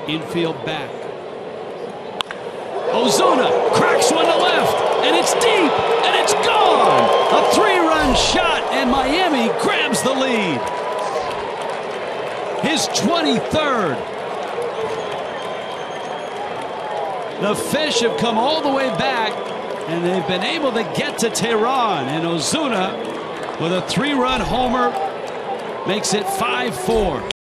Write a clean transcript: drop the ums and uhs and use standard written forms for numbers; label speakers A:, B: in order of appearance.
A: Infield back. Ozuna cracks one to left, and it's deep, and it's gone. A 3-run shot, and Miami grabs the lead. His 23rd. The Fish have come all the way back, and they've been able to get to Tehran. And Ozuna, with a 3-run homer, makes it 5-4.